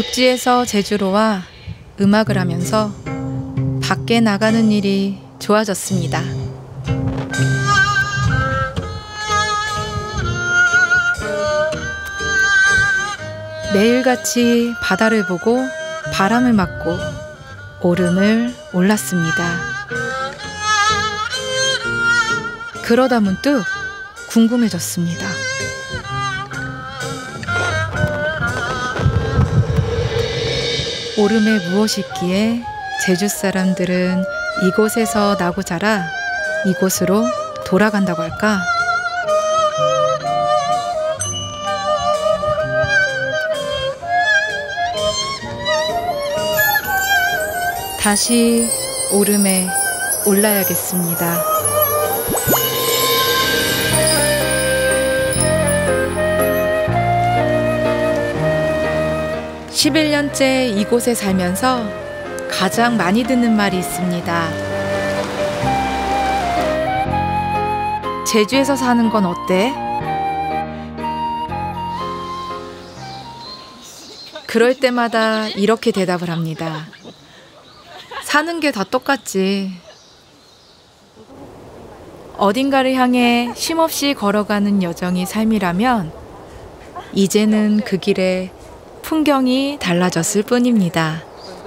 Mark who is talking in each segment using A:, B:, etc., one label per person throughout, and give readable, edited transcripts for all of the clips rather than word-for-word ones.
A: 육지에서 제주로 와 음악을 하면서 밖에 나가는 일이 좋아졌습니다. 매일같이 바다를 보고 바람을 맞고 오름을 올랐습니다. 그러다 문득 궁금해졌습니다. 오름에 무엇이 있기에 제주 사람들은 이곳에서 나고 자라 이곳으로 돌아간다고 할까? 다시 오름에 올라야겠습니다. (11년째) 이곳에 살면서 가장 많이 듣는 말이 있습니다. 제주에서 사는 건 어때? 그럴 때마다 이렇게 대답을 합니다. 사는 게 다 똑같지. 어딘가를 향해 쉼없이 걸어가는 여정이 삶이라면 이제는 그 길에 풍경이 달라졌을 뿐입니다.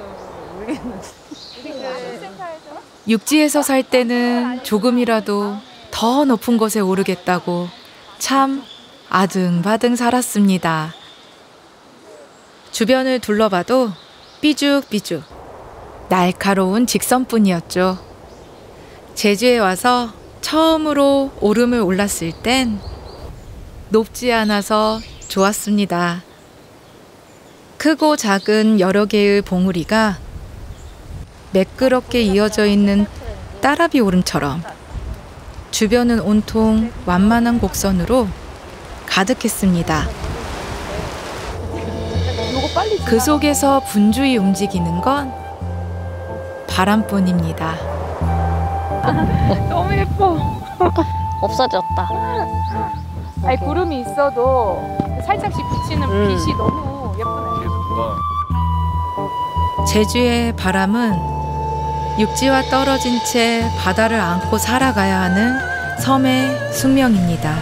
A: 육지에서 살 때는 조금이라도 더 높은 곳에 오르겠다고 참 아등바등 살았습니다. 주변을 둘러봐도 삐죽삐죽 날카로운 직선뿐이었죠. 제주에 와서 처음으로 오름을 올랐을 땐 높지 않아서 좋았습니다. 크고 작은 여러 개의 봉우리가 매끄럽게 이어져 있는 따라비 오름처럼 주변은 온통 완만한 곡선으로 가득했습니다. 그 속에서 분주히 움직이는 건 바람뿐입니다.
B: 너무 예뻐.
C: 없어졌다.
B: 아니 구름이 있어도 살짝씩 비치는 빛이 너무 예쁘네.
A: 제주의 바람은 육지와 떨어진 채 바다를 안고 살아가야 하는 섬의 숙명입니다.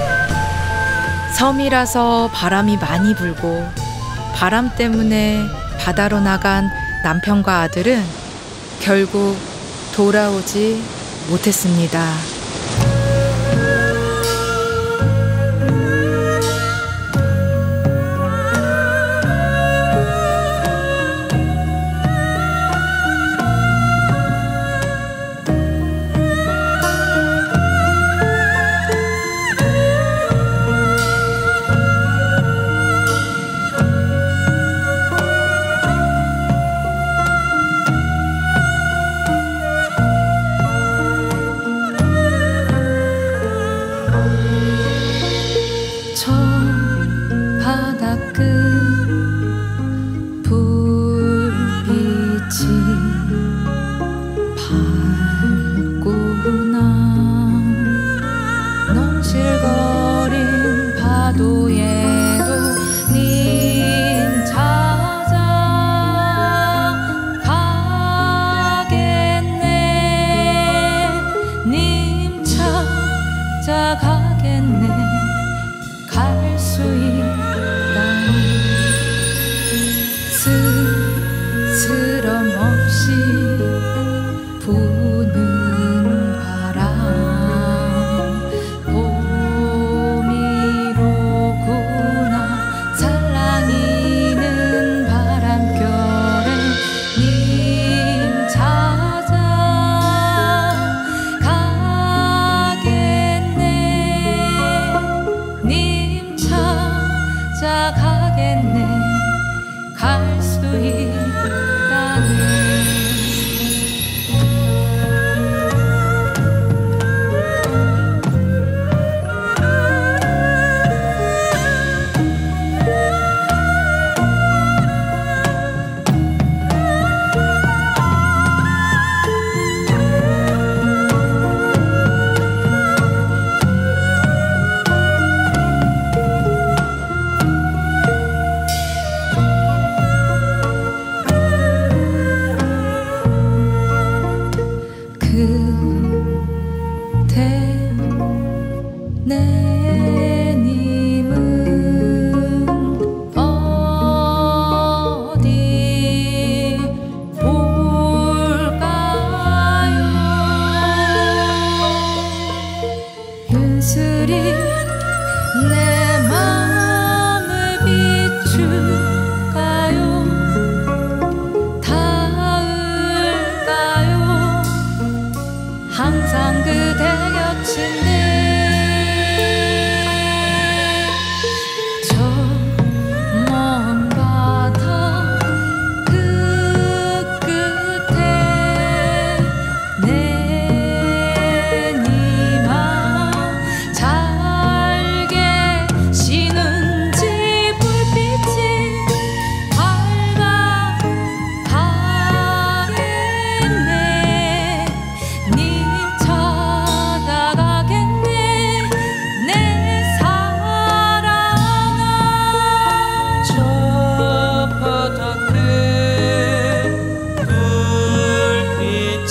A: 섬이라서 바람이 많이 불고 바람 때문에 바다로 나간 남편과 아들은 결국 돌아오지 못했습니다.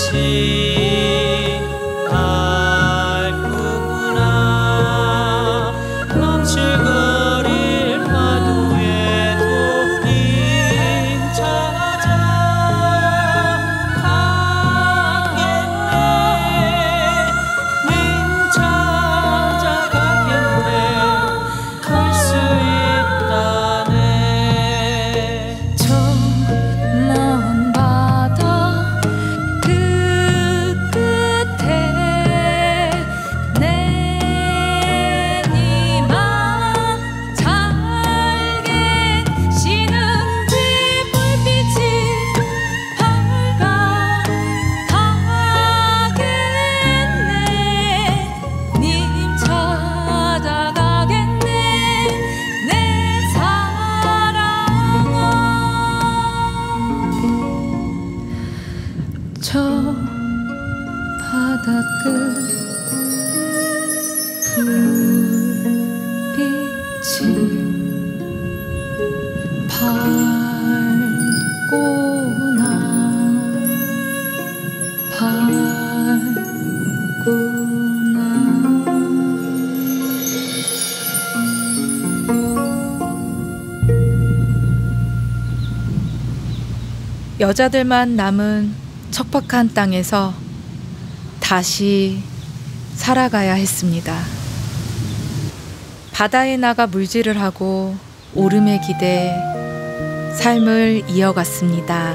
D: 빛이 밝구나. 넘실거릴 파도에도 님 찾아가겠네. 님 찾아가겠네. 갈 수 있다네.
B: 저 먼 바다 그 끝에 내니만 잘 계시는 불빛이 밝아가겠네. 님 찾아가겠네. 내 사랑아. 저 바다끝 불빛이 밝구나. 밝구나.
A: 여자들만 남은 척박한 땅에서 다시 살아가야 했습니다. 바다에 나가 물질을 하고 오름에 기대 삶을 이어갔습니다.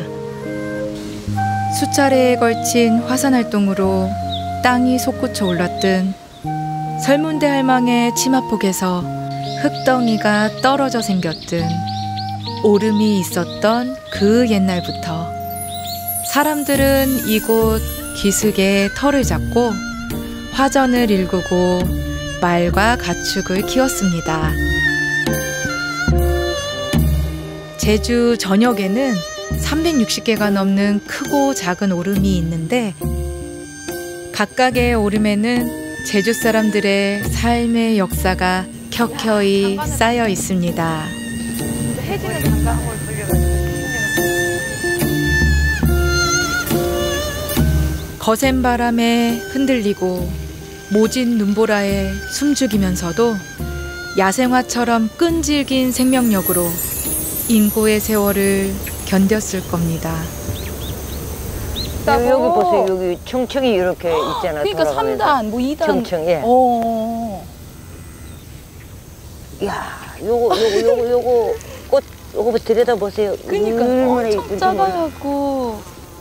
A: 수차례에 걸친 화산활동으로 땅이 솟구쳐 올랐던 설문대 할망의 치마폭에서 흙덩이가 떨어져 생겼던 오름이 있었던 그 옛날부터 사람들은 이곳 기슭에 터를 잡고 화전을 일구고 말과 가축을 키웠습니다. 제주 전역에는 360개가 넘는 크고 작은 오름이 있는데 각각의 오름에는 제주 사람들의 삶의 역사가 켜켜이 쌓여 있습니다.
B: 해지는 장갑을 돌려가지고
A: 거센 바람에 흔들리고 모진 눈보라에 숨죽이면서도 야생화처럼 끈질긴 생명력으로 인고의 세월을 견뎠을 겁니다.
E: 여기 보세요. 여기 청청이 이렇게 있잖아.
B: 그러니까
E: 돌아가면서.
B: 3단, 뭐 2단.
E: 청청, 예. 야, 요거 꽃 요거 들여다 보세요.
B: 그러니까
E: 얼마나
B: 엄청
E: 이쁜지
B: 작아갖고.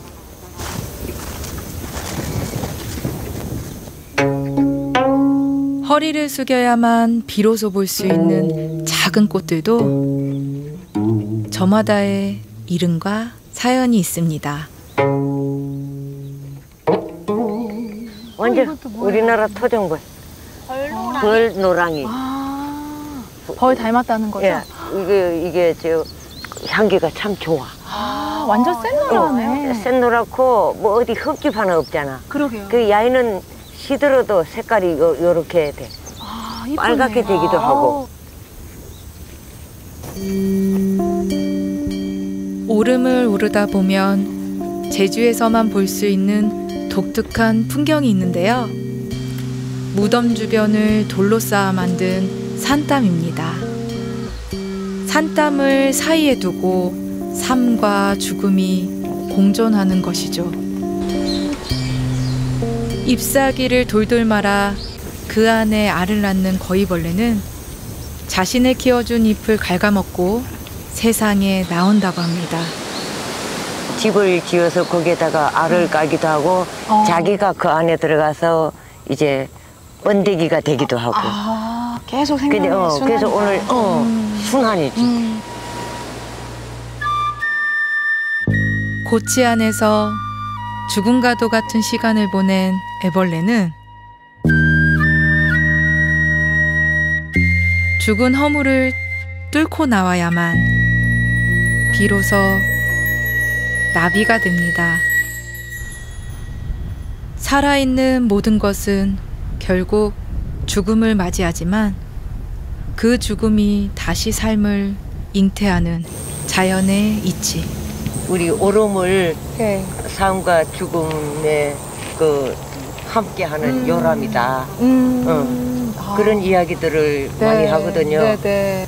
A: 허리를 숙여야만 비로소 볼 수 있는 작은 꽃들도 저마다의 이름과 사연이 있습니다.
E: 완전 우리나라 토종벌. 벌노랑이.
B: 벌 닮았다는 거죠?
E: 예, 이게 저 향기가 참 좋아.
B: 완전 센노라네.
E: 센노랗고 뭐 어디 흙집 하나 없잖아.
B: 그러게요.
E: 그 야이는 시들어도 색깔이 요렇게 돼.
B: 이쁘네.
E: 빨갛게 되기도 하고.
A: 오름을 오르다 보면 제주에서만 볼 수 있는 독특한 풍경이 있는데요. 무덤 주변을 돌로 쌓아 만든 산땀입니다. 산땀을 사이에 두고 삶과 죽음이 공존하는 것이죠. 잎사귀를 돌돌 말아 그 안에 알을 낳는 거위벌레는 자신을 키워준 잎을 갉아먹고 세상에 나온다고 합니다.
E: 집을 지어서 거기에다가 알을 까기도 하고 자기가 그 안에 들어가서 이제 번데기가 되기도 하고.
B: 계속
E: 근데
B: 생각이
E: 그래서 오늘 순환이지.
A: 고치 안에서 죽음과도 같은 시간을 보낸 애벌레는 죽은 허물을 뚫고 나와야만 비로소 나비가 됩니다. 살아있는 모든 것은 결국 죽음을 맞이하지만 그 죽음이 다시 삶을 잉태하는 자연의 이치.
E: 우리 오름을 삶과 죽음에 그 함께하는 요람이다. 그런 이야기들을 많이 하거든요.
B: 네네.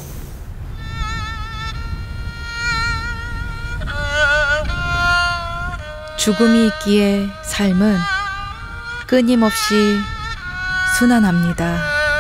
A: 죽음이 있기에 삶은 끊임없이 순환합니다.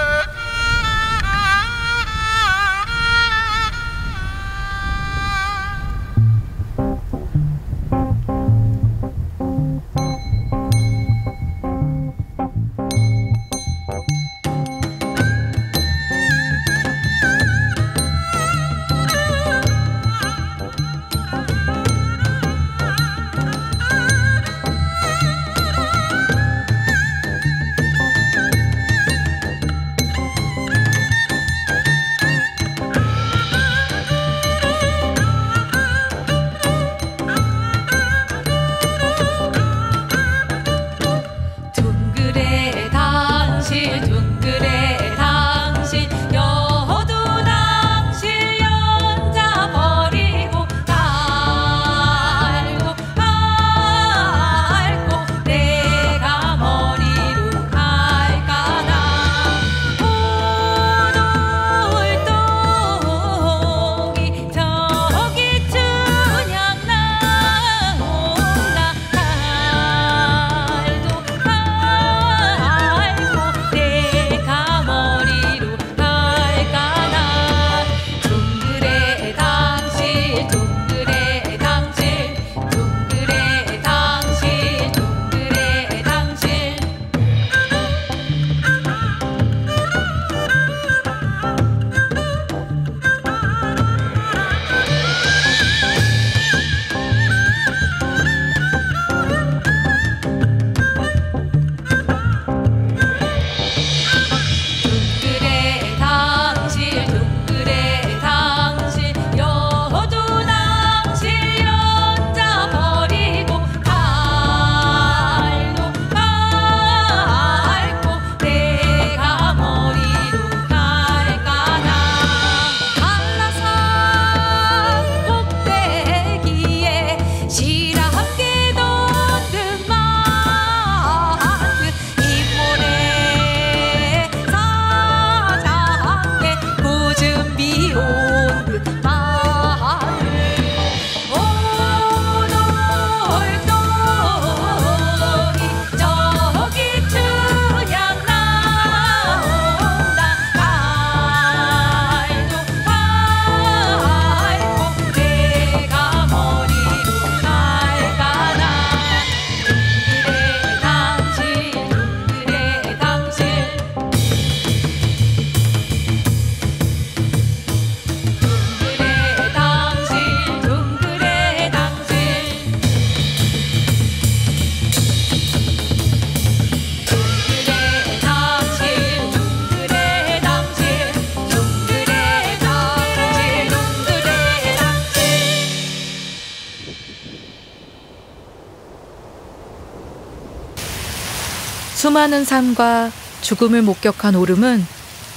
A: 수많은 삶과 죽음을 목격한 오름은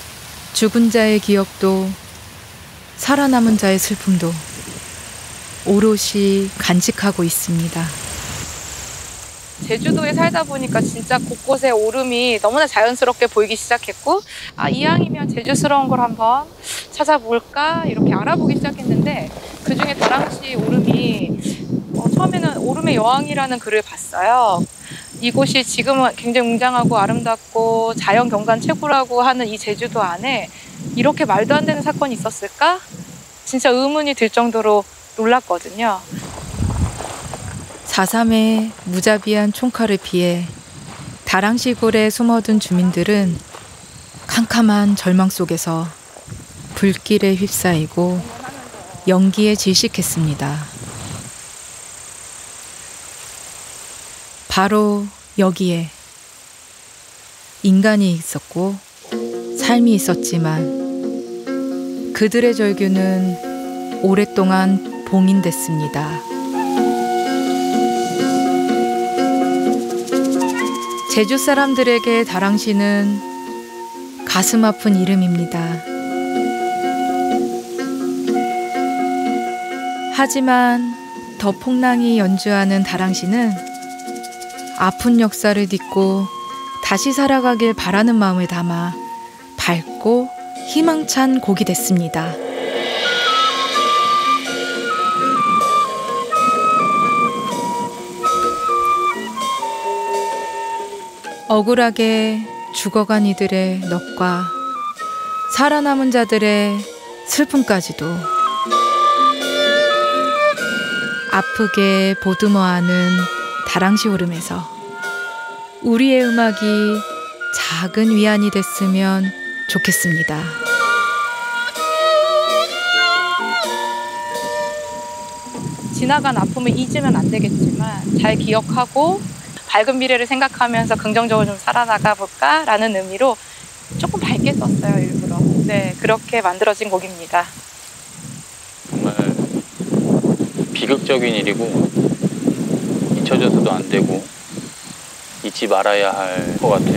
A: 죽은 자의 기억도 살아남은 자의 슬픔도 오롯이 간직하고 있습니다.
B: 제주도에 살다 보니까 진짜 곳곳에 오름이 너무나 자연스럽게 보이기 시작했고, 아, 이왕이면 제주스러운 걸 한번 찾아볼까 이렇게 알아보기 시작했는데, 그중에 다랑시 오름이 처음에는 오름의 여왕이라는 글을 봤어요. 이곳이 지금은 굉장히 웅장하고 아름답고 자연 경관 최고라고 하는 이 제주도 안에 이렇게 말도 안 되는 사건이 있었을까? 진짜 의문이 들 정도로 놀랐거든요.
A: 4.3의 무자비한 총칼을 피해 다랑시골에 숨어든 주민들은 캄캄한 절망 속에서 불길에 휩싸이고 연기에 질식했습니다. 바로 여기에 인간이 있었고 삶이 있었지만 그들의 절규는 오랫동안 봉인됐습니다. 제주 사람들에게 다랑시는 가슴 아픈 이름입니다. 하지만 더폭랑이 연주하는 다랑시는 아픈 역사를 딛고 다시 살아가길 바라는 마음을 담아 밝고 희망찬 곡이 됐습니다. 억울하게 죽어간 이들의 넋과 살아남은 자들의 슬픔까지도 아프게 보듬어하는 다랑시 울음에서 우리의 음악이 작은 위안이 됐으면 좋겠습니다.
B: 지나간 아픔을 잊으면 안 되겠지만 잘 기억하고 밝은 미래를 생각하면서 긍정적으로 좀 살아나가 볼까라는 의미로 조금 밝게 썼어요, 일부러. 네, 그렇게 만들어진 곡입니다.
F: 정말 비극적인 일이고 잊혀져서도 안 되고 잊지 말아야 할 것 같아요.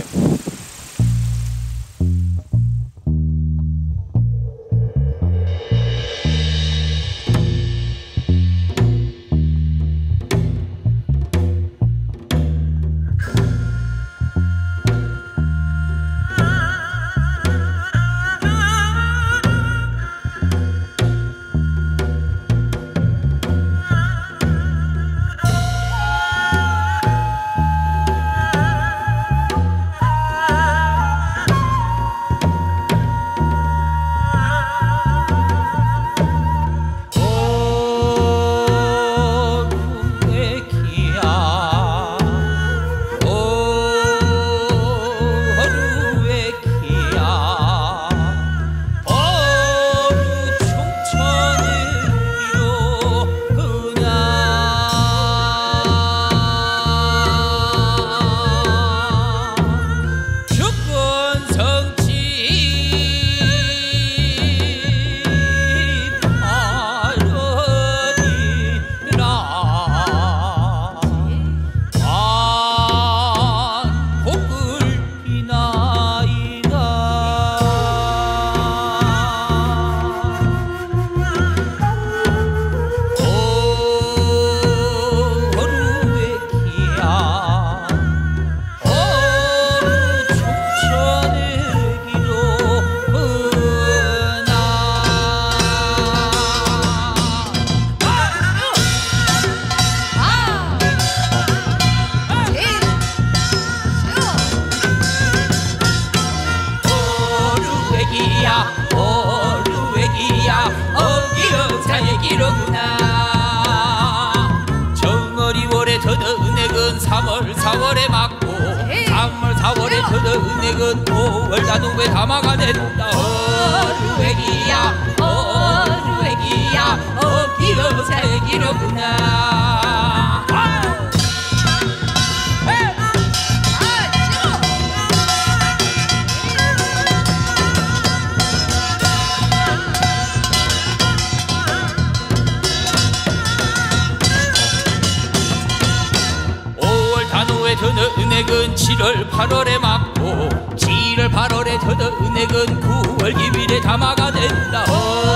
D: 은액은 7월 8월에 맞고 7월 8월에 터져 은액은 9월 기밀에 담아가 된다.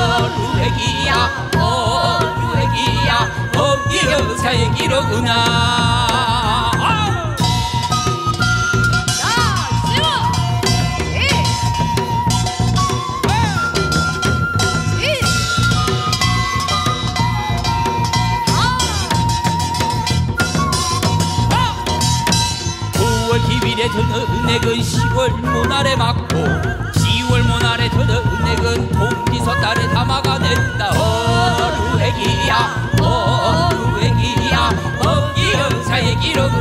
D: 어루액이야 어루액이야 어기 여사의 기로구나. 터져 은액은 10월 모날에 맞고 10월 모날에 터져 은액은 동지섣달에 담아가 된다. 어루액이야 어루액이야 어기 여사의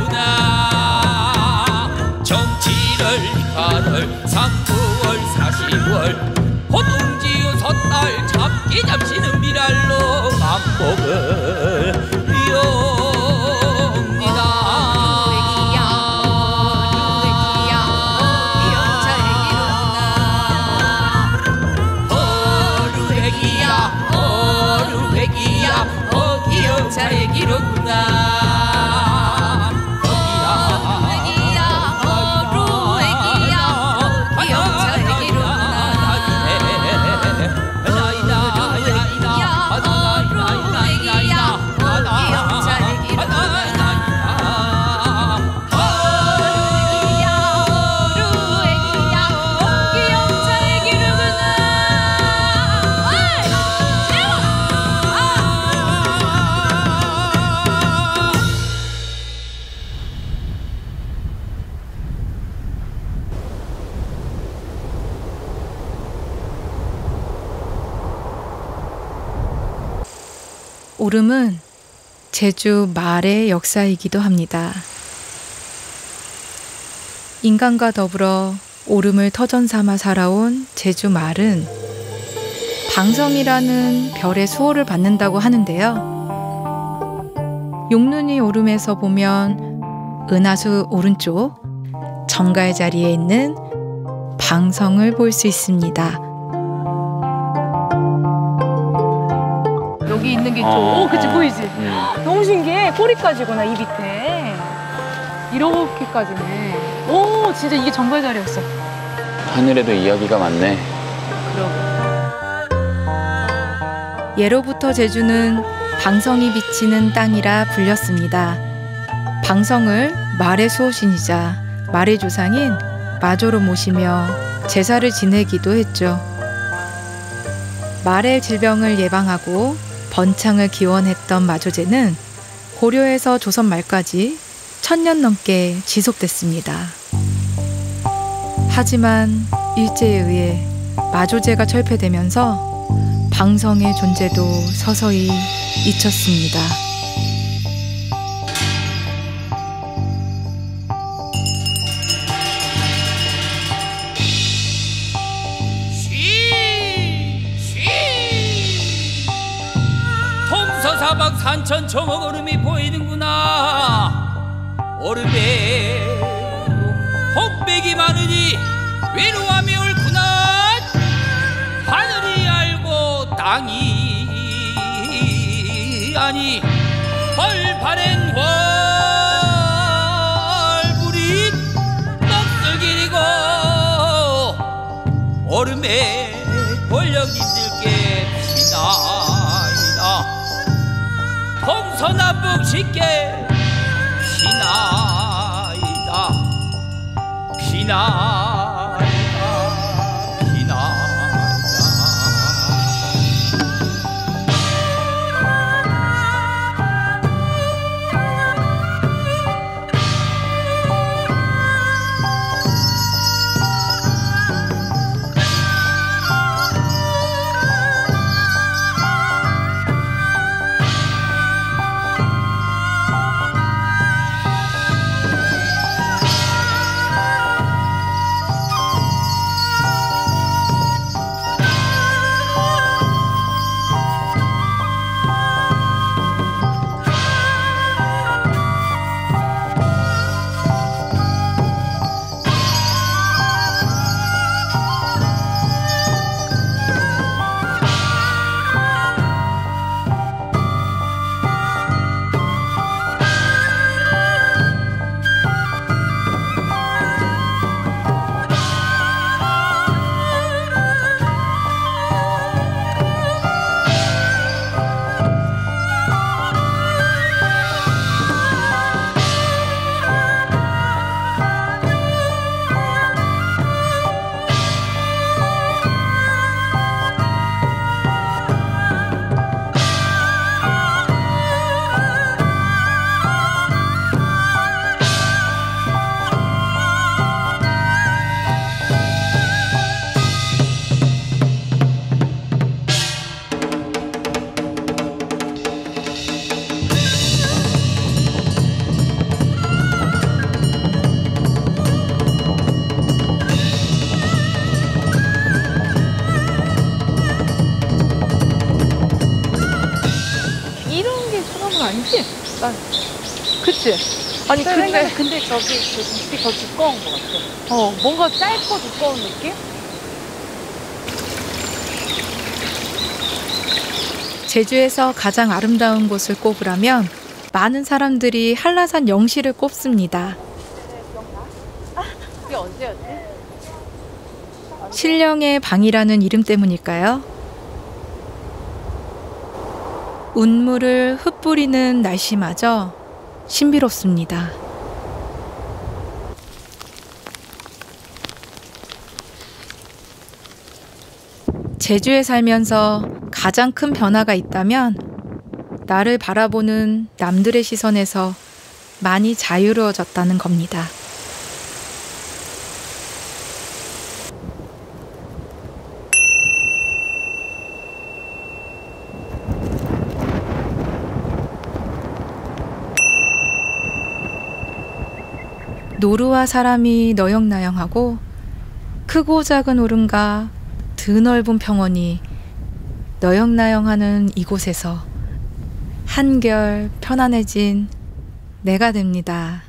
D: 기로구나. 정치를 8월 3, 9월 40월 호동지의 섣달 잡기 잠시는 미랄로 만복을 자의 기로구나. 어루액이야 어루액이야 어기 여자의 기로구나.
A: 오름은 제주 말의 역사이기도 합니다. 인간과 더불어 오름을 터전 삼아 살아온 제주 말은 방성이라는 별의 수호를 받는다고 하는데요. 용눈이 오름에서 보면 은하수 오른쪽 정갈 자리에 있는 방성을 볼 수 있습니다.
B: 여기 있는 게 오, 그치 보이지? 너무 신기해. 꼬리까지구나 이 밑에. 이렇게까지네. 오, 진짜 이게 정갈 자리였어.
F: 하늘에도 이야기가 많네.
A: 예로부터 제주는 방성이 비치는 땅이라 불렸습니다. 방성을 말의 수호신이자 말의 조상인 마조로 모시며 제사를 지내기도 했죠. 말의 질병을 예방하고 번창을 기원했던 마조제는 고려에서 조선 말까지 1000년 넘게 지속됐습니다. 하지만 일제에 의해 마조제가 철폐되면서 방성의 존재도 서서히 잊혔습니다.
D: 동서사박 산천 정옥 얼음이 보이는구나. 얼음에 혹백이 많으니 외로움이 옳구나. 하늘이 알고 땅이 아니 벌바랜 월불이 넋을기리고 얼음에 권력인들께 피나이다. 동서남북 쉽게 피나이다. 피나이다. 피나이다.
B: 아니지? 난 그치? 아니 근데 저기 그 잎이 더 두꺼운 것 같아. 뭔가 짧고 두꺼운 느낌?
A: 제주에서 가장 아름다운 곳을 꼽으라면 많은 사람들이 한라산 영시를 꼽습니다.
B: 그게 언제였지?
A: 신령의 방이라는 이름 때문일까요? 운물을 흩뿌리는 날씨마저 신비롭습니다. 제주에 살면서 가장 큰 변화가 있다면 나를 바라보는 남들의 시선에서 많이 자유로워졌다는 겁니다. 노루와 사람이 너영나영하고 크고 작은 오름과 드넓은 평원이 너영나영하는 이곳에서 한결 편안해진 내가 됩니다.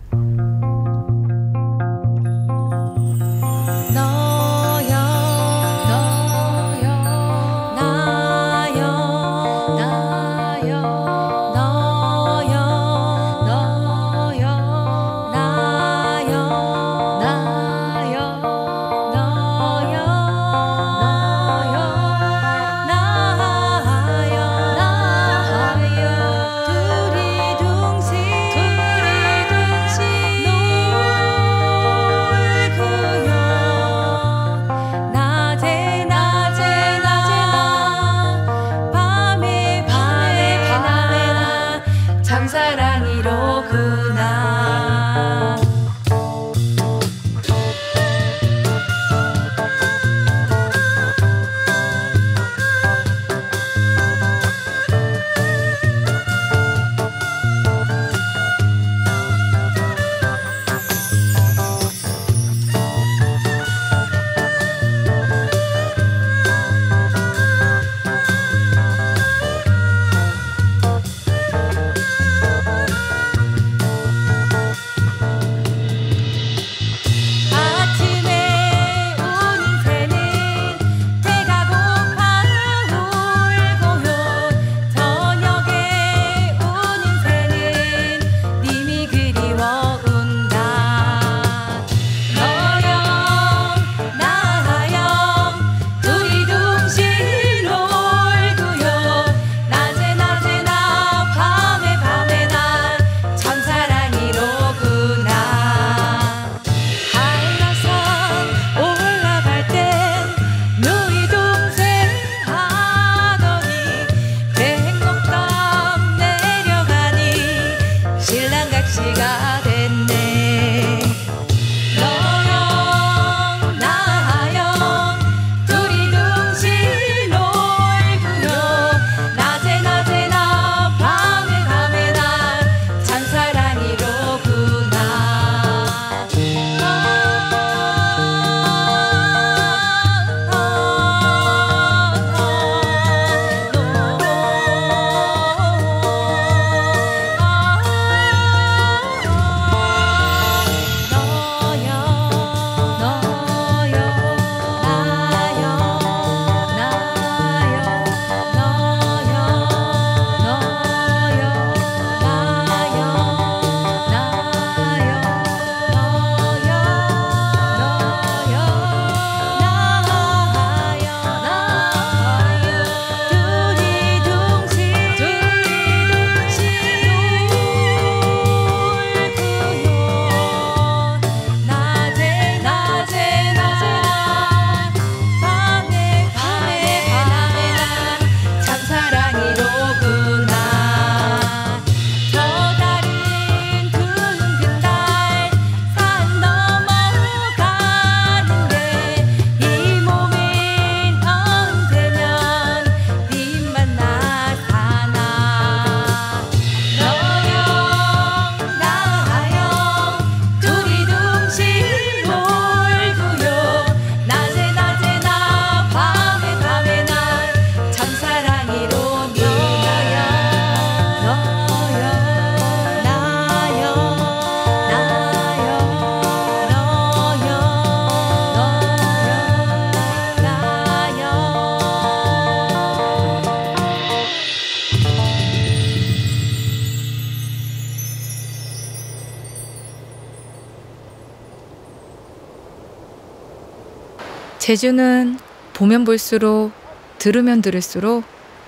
A: 제주는 보면 볼수록 들으면 들을수록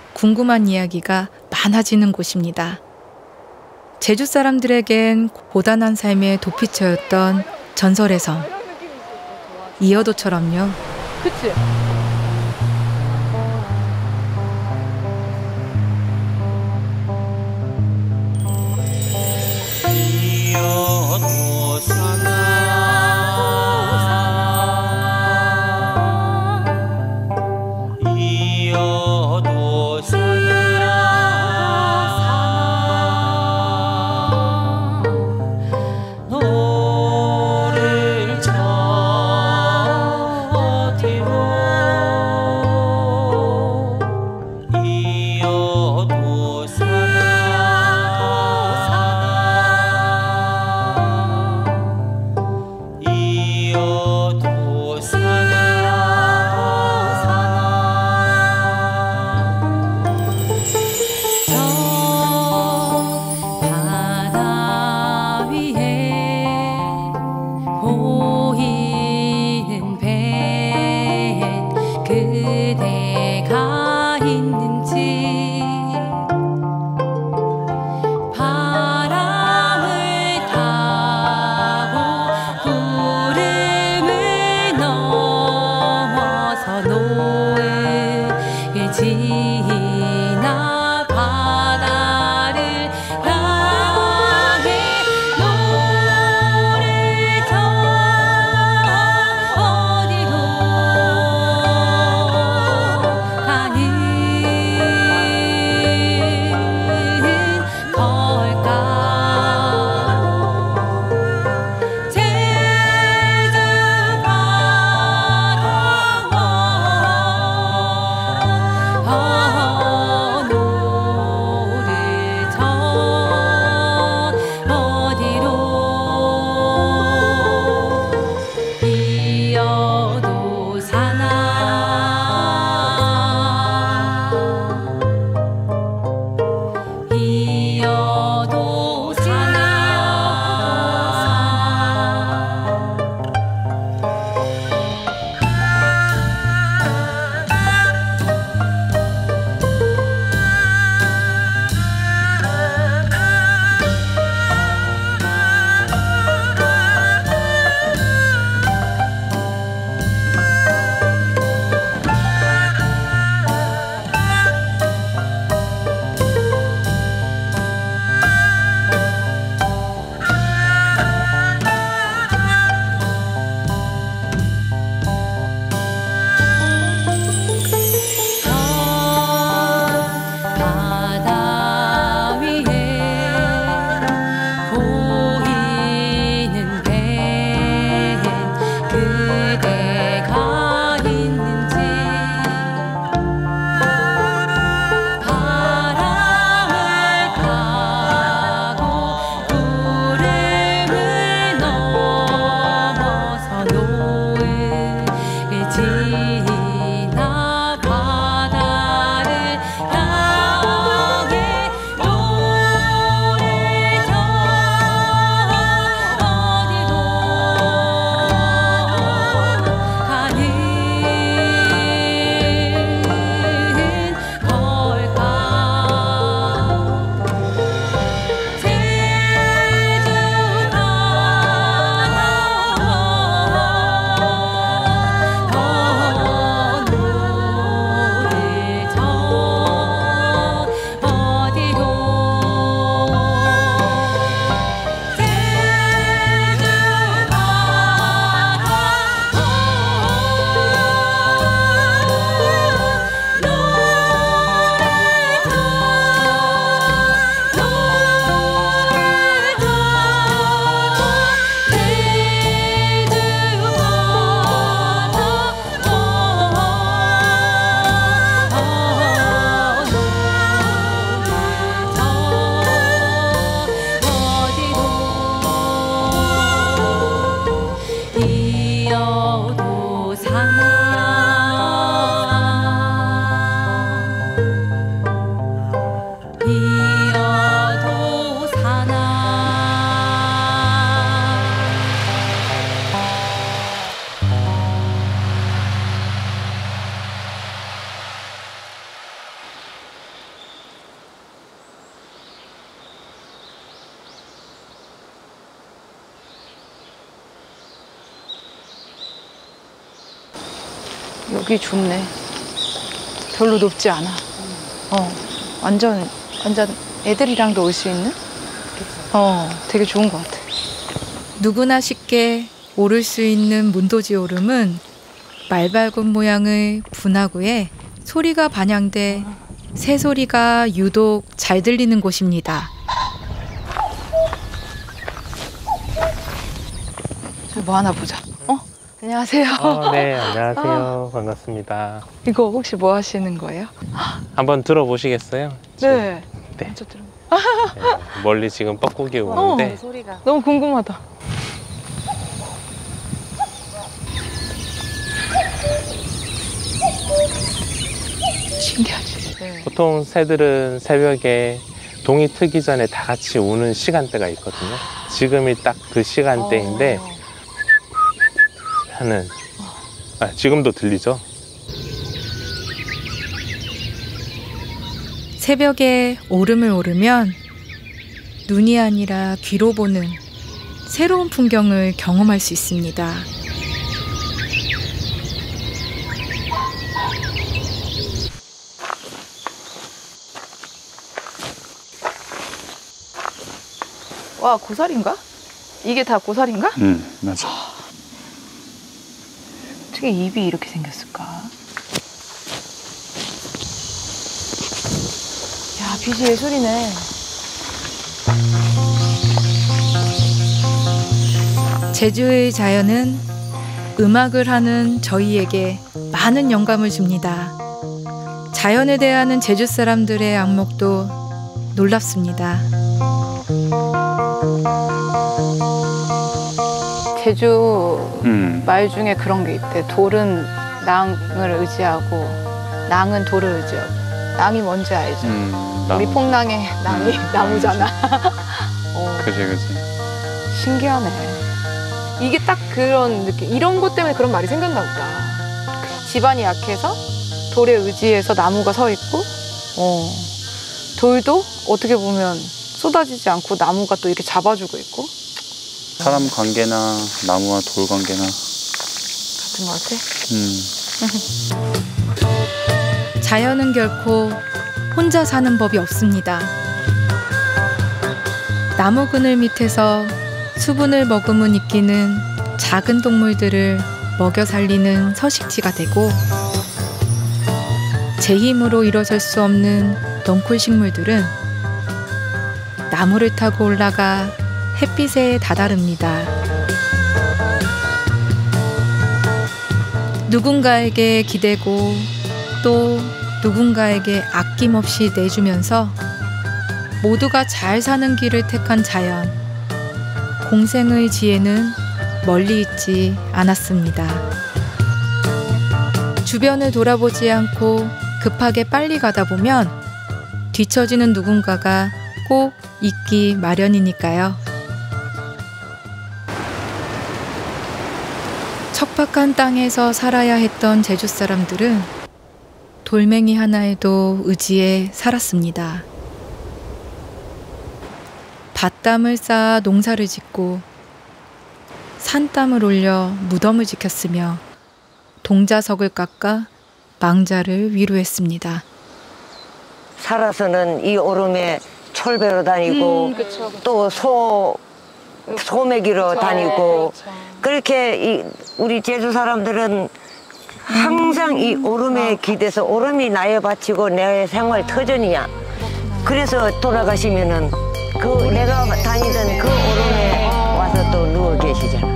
A: 궁금한 이야기가 많아지는 곳입니다. 제주 사람들에겐 고단한 삶의 도피처였던 전설의 섬. 이어도처럼요.
B: 그치? 여기 좋네. 별로 높지 않아. 완전 애들이랑도 올 수 있는? 되게 좋은 것 같아.
A: 누구나 쉽게 오를 수 있는 문도지 오름은 말발굽 모양의 분화구에 소리가 반영돼 새소리가 유독 잘 들리는 곳입니다.
B: 뭐 하나 보자. 안녕하세요.
G: 네, 안녕하세요. 반갑습니다.
B: 이거 혹시 뭐 하시는 거예요?
G: 한번 들어보시겠어요?
B: 네.
G: 네.
B: 먼저 들어.
G: 네, 멀리 지금 뻐꾸기 오는데
B: 소리가 너무 궁금하다. 신기하지. 네.
G: 보통 새들은 새벽에 동이 트기 전에 다 같이 우는 시간대가 있거든요. 지금이 딱 그 시간대인데 하는 지금도 들리죠?
A: 새벽에 오름을 오르면 눈이 아니라 귀로 보는 새로운 풍경을 경험할 수 있습니다.
B: 와, 고사리인가? 이게 다 고사리인가?
F: 맞아.
B: 어떻게 입이 이렇게 생겼을까? 야, 빛이 예술이네.
A: 제주의 자연은 음악을 하는 저희에게 많은 영감을 줍니다. 자연에 대하는 제주 사람들의 안목도 놀랍습니다.
B: 제주 말 중에 그런 게 있대. 돌은 낭을 의지하고 낭은 돌을 의지하고. 낭이 뭔지 알죠? 우리 퐁낭의 낭이 나무잖아.
F: 그지.
B: 신기하네. 이게 딱 그런 느낌. 이런 것 때문에 그런 말이 생겼나 보다. 집안이 약해서 돌에 의지해서 나무가 서 있고, 돌도 어떻게 보면 쏟아지지 않고 나무가 또 이렇게 잡아주고 있고.
F: 사람 관계나 나무와 돌 관계나
B: 같은 것 같아?
A: 자연은 결코 혼자 사는 법이 없습니다. 나무 그늘 밑에서 수분을 머금은 이끼는 작은 동물들을 먹여 살리는 서식지가 되고, 제 힘으로 일어설 수 없는 넝쿨 식물들은 나무를 타고 올라가 햇빛에 다다릅니다. 누군가에게 기대고 또 누군가에게 아낌없이 내주면서 모두가 잘 사는 길을 택한 자연. 공생의 지혜는 멀리 있지 않았습니다. 주변을 돌아보지 않고 급하게 빨리 가다 보면 뒤처지는 누군가가 꼭 있기 마련이니까요. 척박한 땅에서 살아야 했던 제주 사람들은 돌멩이 하나에도 의지해 살았습니다. 밭땀을 쌓아 농사를 짓고 산땀을 올려 무덤을 지켰으며 동자석을 깎아 망자를 위로했습니다.
E: 살아서는 이 오름에 철배로 다니고
B: 그쵸.
E: 또 소매기로
B: 그쵸.
E: 다니고
B: 그렇죠.
E: 그렇게 우리 제주 사람들은 항상 이 오름에 기대서 오름이 나에 바치고 내 생활 터전이야. 그래서 돌아가시면은 그 내가 다니던 그 오름에 와서 또 누워 계시잖아.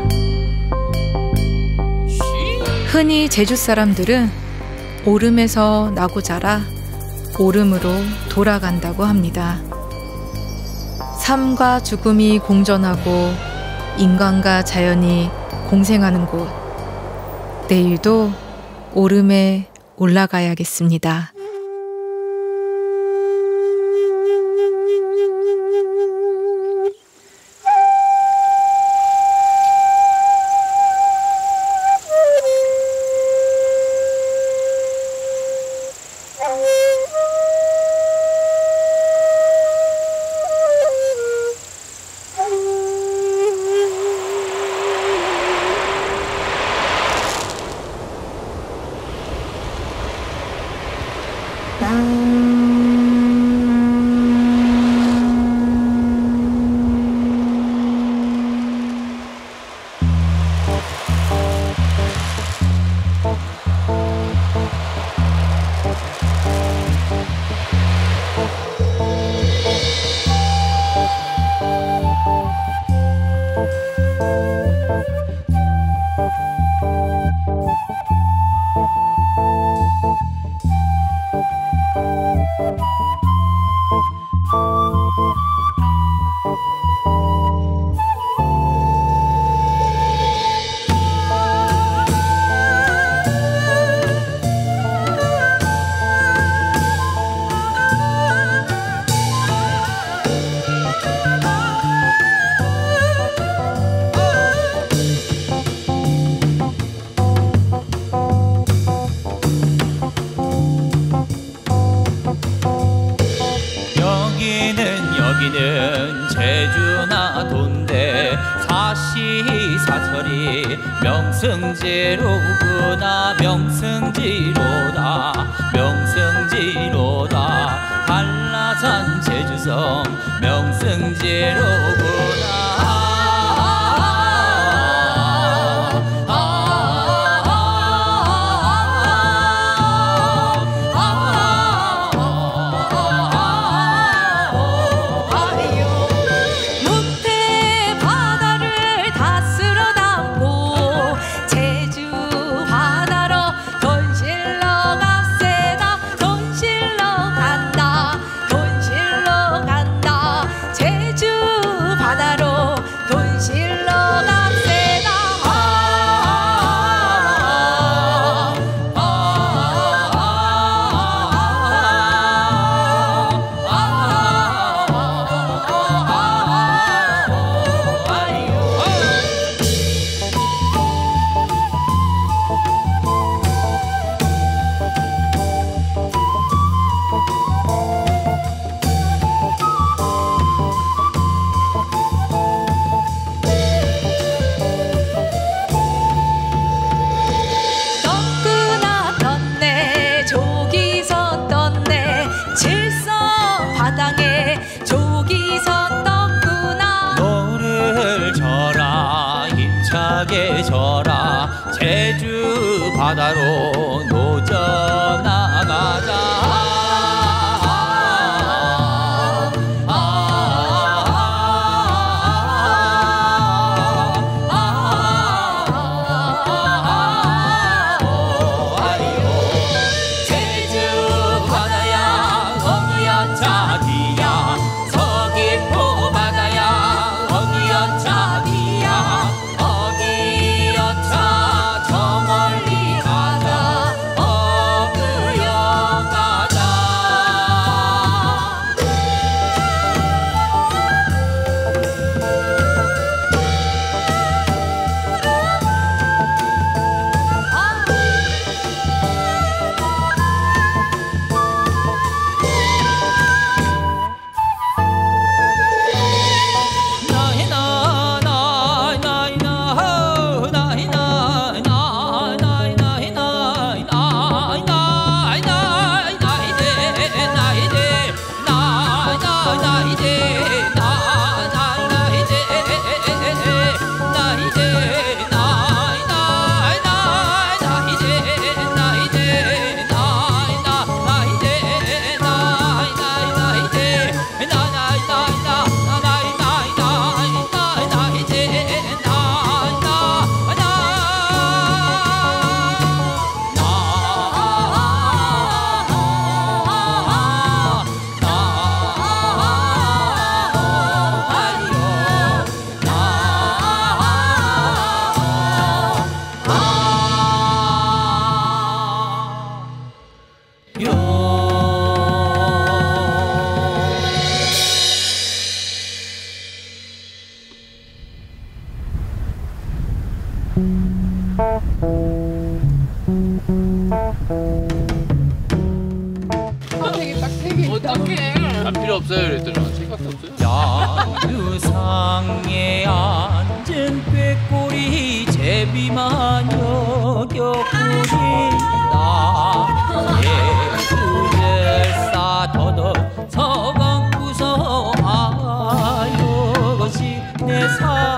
A: 흔히 제주 사람들은 오름에서 나고 자라 오름으로 돌아간다고 합니다. 삶과 죽음이 공존하고 인간과 자연이 공생하는 곳. 내일도 오름에 올라가야겠습니다.
D: 사설이 명승지로구나 명승지로다 명승지로다 한라산 제주성 명승지로구나 져라 제주 바다로 노져 나가자
F: 안 필요 없어요. 그랬더니 생각도 없어요.
D: 야유상에 앉은 꾀꼬리 제비만 여겨꾸린다 예수절사 더덕 서강구서 아요시 내 사